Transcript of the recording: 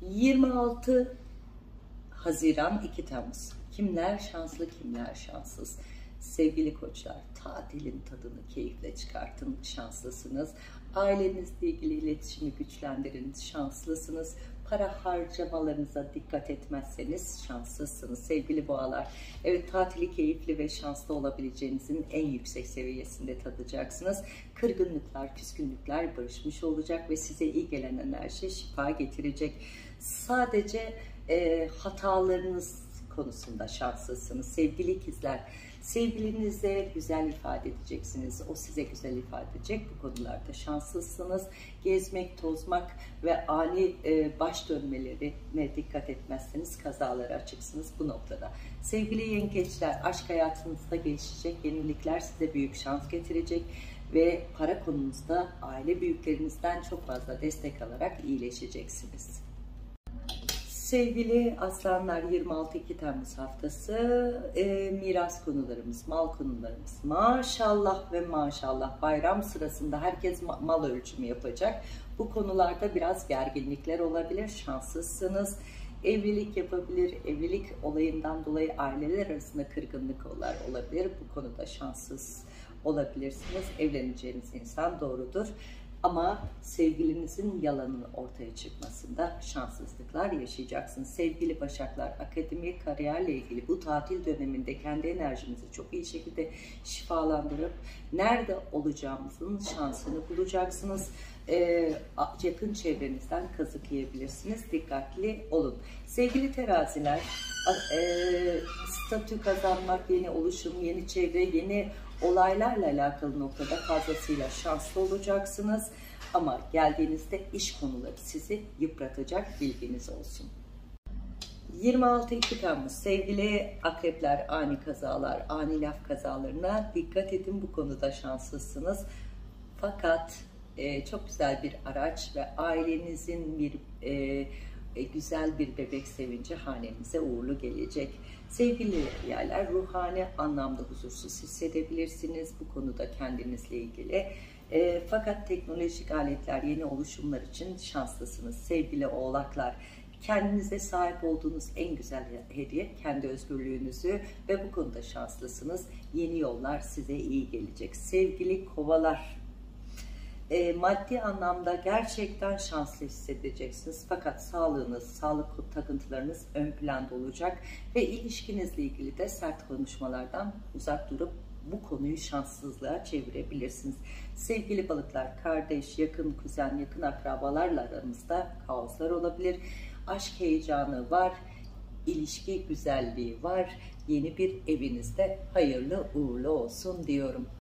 26 Haziran 2 Temmuz. Kimler şanslı, kimler şanssız? Sevgili koçlar, tatilin tadını keyifle çıkartın, şanslısınız. Ailenizle ilgili iletişimi güçlendirin, şanslısınız. Para harcamalarınıza dikkat etmezseniz şanslısınız sevgili boğalar. Evet, tatili keyifli ve şanslı olabileceğinizin en yüksek seviyesinde tadacaksınız. Kırgınlıklar, küskünlükler barışmış olacak ve size iyi gelen enerji şifa getirecek. Sadece hatalarınız konusunda şanslısınız sevgili ikizler. Sevgilinize güzel ifade edeceksiniz. O size güzel ifade edecek. Bu konularda şanslısınız. Gezmek, tozmak ve ani baş dönmelerine dikkat etmezseniz kazalara açıksınız bu noktada. Sevgili yengeçler, aşk hayatınızda gelişecek yenilikler size büyük şans getirecek ve para konunuzda aile büyüklerinizden çok fazla destek alarak iyileşeceksiniz. Sevgili aslanlar, 26 Temmuz haftası miras konularımız, mal konularımız. Maşallah ve maşallah bayram sırasında herkes mal ölçümü yapacak. Bu konularda biraz gerginlikler olabilir, şanslısınız. Evlilik yapabilir, evlilik olayından dolayı aileler arasında kırgınlıklar olabilir. Bu konuda şanssız olabilirsiniz. Evleneceğiniz insan doğrudur. Ama sevgilinizin yalanının ortaya çıkmasında şanssızlıklar yaşayacaksınız. Sevgili Başaklar, akademik kariyerle ilgili bu tatil döneminde kendi enerjinizi çok iyi şekilde şifalandırıp nerede olacağımızın şansını bulacaksınız. Yakın çevrenizden kazık yiyebilirsiniz. Dikkatli olun. Sevgili teraziler, statü kazanmak, yeni oluşum, yeni çevre, yeni olaylarla alakalı noktada fazlasıyla şanslı olacaksınız. Ama geldiğinizde iş konuları sizi yıpratacak, bilginiz olsun. 26 Temmuz sevgili akrepler, ani kazalar, ani laf kazalarına dikkat edin, bu konuda şanslısınız. Fakat çok güzel bir araç ve ailenizin bir güzel bir bebek sevinci hanenize uğurlu gelecek. Sevgili yerler, ruhani anlamda huzursuz hissedebilirsiniz bu konuda kendinizle ilgili. Fakat teknolojik aletler, yeni oluşumlar için şanslısınız. Sevgili oğlaklar, kendinize sahip olduğunuz en güzel hediye kendi özgürlüğünüzü ve bu konuda şanslısınız. Yeni yollar size iyi gelecek. Sevgili kovalar, maddi anlamda gerçekten şanslı hissedeceksiniz. Fakat sağlığınız, sağlık takıntılarınız ön planda olacak ve ilişkinizle ilgili de sert konuşmalardan uzak durup bu konuyu şanssızlığa çevirebilirsiniz. Sevgili balıklar, kardeş, yakın kuzen, yakın akrabalarla aranızda kaoslar olabilir. Aşk heyecanı var, ilişki güzelliği var. Yeni bir evinizde hayırlı uğurlu olsun diyorum.